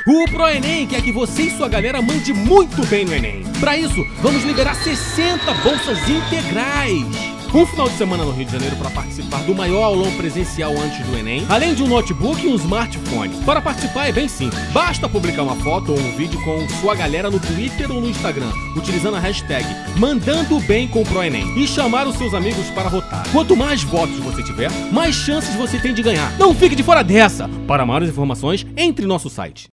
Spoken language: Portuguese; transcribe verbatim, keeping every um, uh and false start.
O ProEnem quer que você e sua galera mande muito bem no Enem. Para isso, vamos liberar sessenta bolsas integrais. Um final de semana no Rio de Janeiro para participar do maior aulão presencial antes do Enem, além de um notebook e um smartphone. Para participar é bem simples, basta publicar uma foto ou um vídeo com sua galera no Twitter ou no Instagram, utilizando a hashtag Mandando Bem com o ProEnem e chamar os seus amigos para votar. Quanto mais votos você tiver, mais chances você tem de ganhar. Não fique de fora dessa! Para maiores informações, entre em nosso site.